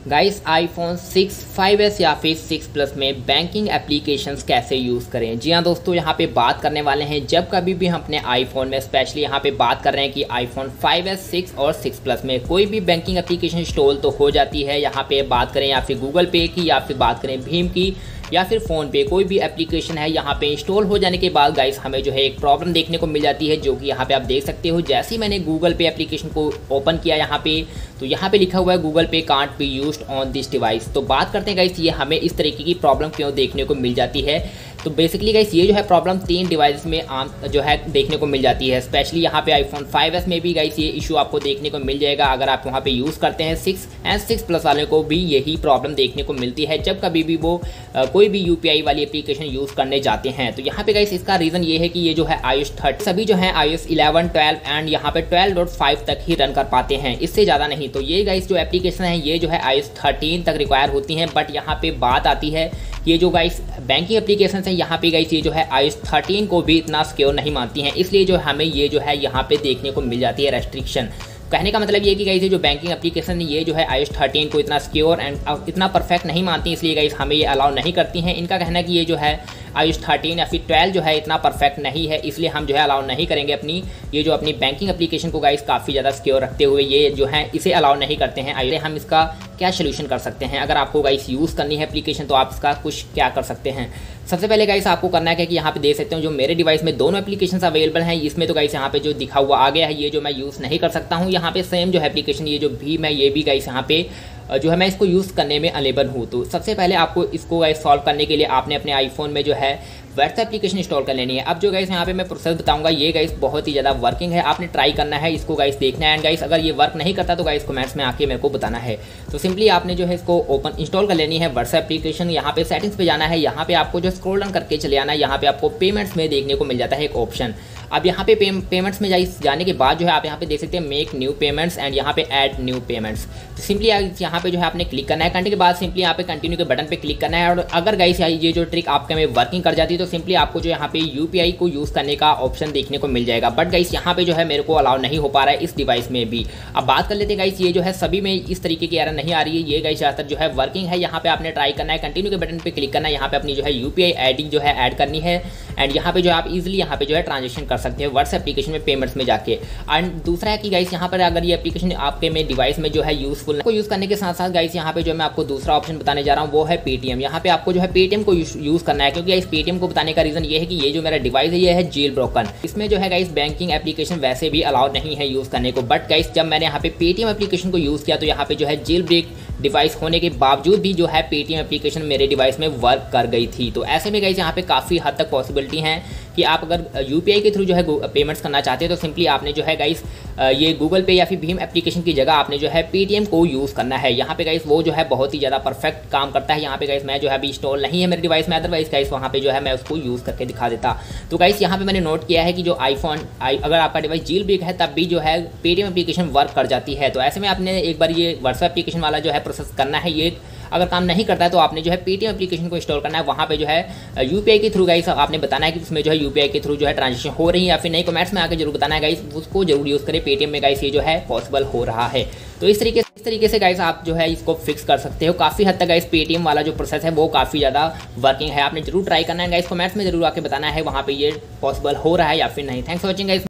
Guys iPhone 6, 5S या फिर 6 plus में बैंकिंग एप्लीकेशंस कैसे यूज़ करें। जी हाँ दोस्तों, यहाँ पे बात करने वाले हैं जब कभी भी हम अपने आईफोन में स्पेशली यहाँ पे बात कर रहे हैं कि आईफोन 5S, 6 और 6 प्लस में कोई भी बैंकिंग एप्लीकेशन इंस्टॉल तो हो जाती है। यहाँ पे बात करें या फिर गूगल पे की या फिर बात करें भीम की या फिर फ़ोन पे, कोई भी एप्लीकेशन है यहाँ पे इंस्टॉल हो जाने के बाद गाइस हमें जो है एक प्रॉब्लम देखने को मिल जाती है, जो कि यहाँ पे आप देख सकते हो। जैसे ही मैंने गूगल पे एप्लीकेशन को ओपन किया यहाँ पे, तो यहाँ पे लिखा हुआ है Google Pay can't be used on this device. तो बात करते हैं गाइस ये हमें इस तरीके की प्रॉब्लम क्यों देखने को मिल जाती है। तो बेसिकली गाइस ये जो है प्रॉब्लम 3 डिवाइस में आम जो है देखने को मिल जाती है। स्पेशली यहाँ पे आईफोन 5S में भी गाइस ये इशू आपको देखने को मिल जाएगा। अगर आप वहाँ पे यूज़ करते हैं 6 एंड 6 प्लस वाले को भी यही प्रॉब्लम देखने को मिलती है जब कभी भी वो कोई भी UPI वाली एप्लीकेशन यूज़ करने जाते हैं। तो यहाँ पे गाइस इसका रीज़न ये है कि ये जो है iOS 30 सभी जो है iOS 11, 12 एंड यहाँ पे 12.5 तक ही रन कर पाते हैं, इससे ज़्यादा नहीं। तो ये गाइस जो एप्लीकेशन है ये जो है iOS 13 तक रिक्वायर होती हैं। बट यहाँ पे बात आती है ये जो गाइस बैंकिंग एप्लीकेशन है यहाँ पे गाइस ये जो है iOS 13 को भी इतना सिक्योर नहीं मानती हैं, इसलिए जो हमें ये जो है यहाँ पे देखने को मिल जाती है रेस्ट्रिक्शन। कहने का मतलब ये कि गाइस ये जो बैंकिंग एप्लीकेशन ये जो है iOS 13 को इतना सिक्योर एंड इतना परफेक्ट नहीं मानती, इसलिए गाइस हमें ये अलाउ नहीं करती हैं। इनका कहना है कि ये जो है iOS 13 या फिर 12 जो है इतना परफेक्ट नहीं है, इसलिए हम जो है अलाउ नहीं करेंगे अपनी बैंकिंग एप्लीकेशन को गाइस काफ़ी ज़्यादा सिक्योर रखते हुए ये जो है इसे अलाउ नहीं करते हैं। आइए हम इसका क्या सोल्यूशन कर सकते हैं। अगर आपको गाइस यूज़ करनी है एप्लीकेशन तो आप इसका कुछ क्या कर सकते हैं। सबसे पहले गाइस आपको करना है कि यहाँ पे देख सकते हो जो मेरे डिवाइस में दोनों एप्लीकेशंस अवेलेबल हैं। इसमें तो गाइस यहाँ पे जो दिखा हुआ आ गया है ये जो मैं यूज़ नहीं कर सकता हूँ। यहाँ पे सेम जो है एप्लीकेशन ये जो भीम है ये भी गाइस यहाँ पे जो है मैं इसको यूज़ करने में अनेबल हूँ। तो सबसे पहले आपको इसको गाइस सॉल्व करने के लिए आपने अपने आईफोन में जो है व्हाट्सएप एप्लीकेशन इंस्टॉल कर लेनी है। अब जो गाइस यहाँ पे मैं प्रोसेस बताऊंगा ये गाइस बहुत ही ज़्यादा वर्किंग है, आपने ट्राई करना है, इसको गाइस देखना है। एंड गाइस अगर ये वर्क नहीं करता तो गाइस कमेंट्स में आके मेरे को बताना है। तो सिंपली आपने जो है इसको ओपन इंस्टॉल कर लेनी है व्हाट्सएप एप्लीकेशन। यहाँ पे सेटिंग्स पे जाना है, यहाँ पे आपको जो स्क्रॉल डाउन करके चले आना है, यहाँ पे आपको पेमेंट्स में देखने को मिल जाता है एक ऑप्शन। अब यहाँ पे पेमेंट्स में जाने के बाद जो है आप यहाँ पे देख सकते हैं मेक न्यू पेमेंट्स एंड यहाँ पे ऐड न्यू पेमेंट्स। तो सिंपली यहाँ पे जो है आपने क्लिक करना है, करने के बाद सिंपली यहाँ पे कंटिन्यू के बटन पे क्लिक करना है। और अगर गाइस ये जो ट्रिक आपके में वर्किंग कर जाती है तो सिंपली आपको जो यहाँ पे UPI को यूज़ करने का ऑप्शन देखने को मिल जाएगा। बट गाइस यहाँ पे जो है मेरे को अलाउ नहीं हो पा रहा है इस डिवाइस में भी। अब बात कर लेते हैं गाइस ये जो है सभी में इस तरीके की एरर नहीं आ रही है, ये गाइस ज़्यादातर जो है वर्किंग है। यहाँ पे आपने ट्राई करना है, कंटिन्यू के बटन पे क्लिक करना है, यहाँ पे अपनी जो है UPI ID जो है ऐड करनी है। एंड यहाँ पे जो आप इजीली यहाँ पे जो है ट्रांजेक्शन कर सकते हैं व्हाट्सएप एप्लीकेशन में पेमेंट्स में जाके। एंड दूसरा है कि गाइस यहाँ पर अगर ये एप्लीकेशन आपके में डिवाइस में जो है यूजफुल को यूज़ करने के साथ साथ गाइस यहाँ पे जो मैं आपको दूसरा ऑप्शन बताने जा रहा हूँ वो है पेटीएम। यहाँ पे आपको जो है पेटीएम को यूज़ करना है, क्योंकि इस पेटीएम को बताने का रीज़न ये है कि ये जो मेरा डिवाइस है ये है जेल ब्रोकन। इसमें जो है गाइस बैंकिंग एप्लीकेशन वैसे भी अलाउड नहीं है यूज़ करने को। बट गाइस जब मैंने यहाँ पे पेटीएम एप्लीकेशन को यूज़ किया तो यहाँ पे जो है जेल ब्रेक डिवाइस होने के बावजूद भी जो है पेटीएम एप्लीकेशन मेरे डिवाइस में वर्क कर गई थी। तो ऐसे में गाइस यहाँ पे काफ़ी हद तक पॉसिबिलिटी है कि आप अगर UPI के थ्रू जो है पेमेंट्स करना चाहते हैं तो सिंपली आपने जो है गाइस ये गूगल पे या फिर भीम एप्लीकेशन की जगह आपने जो है पेटीएम को यूज़ करना है। यहाँ पे गाइस वो जो है बहुत ही ज़्यादा परफेक्ट काम करता है। यहाँ पे गाइस मैं जो है अभी इंस्टॉल नहीं है मेरे डिवाइस में, अदरवाइज गाइस वहाँ पे जो है मैं उसको यूज़ करके दिखा देता। तो गाइस यहाँ पे मैंने नोट किया है कि जो अगर आपका डिवाइस जेल ब्रेक है तब भी जो है पेटीएम एप्लीकेशन वर्क कर जाती है। तो ऐसे में आपने एक बार ये व्हाट्सएप एप्लीकेशन वाला जो है प्रोसेस करना है। ये अगर काम नहीं करता है तो आपने जो है पेटीएम एप्लीकेशन को इंस्टॉल करना है, वहाँ पे जो है UPI के थ्रू गाइस आपने बताना है कि उसमें जो है UPI के थ्रू जो है ट्रांजेक्शन हो रही है या फिर नहीं। कमेंट्स में आके जरूर बताना है गाइस, उसको जरूर यूज़ करें। पेटीएम में गाइस ये जो है पॉसिबल हो रहा है। तो इस तरीके से गाइस आप जो है इसको फिक्स कर सकते हो। काफ़ी हद तक गाइस पेटीएम वाला जो प्रोसेस है वो काफ़ी ज़्यादा वर्किंग है, आपने जरूर ट्राई करना है गाइस। कमेंट्स में जरूर आके बताना है वहाँ पे ये पॉसिबल हो रहा है या फिर नहीं। Thanks for watching guys.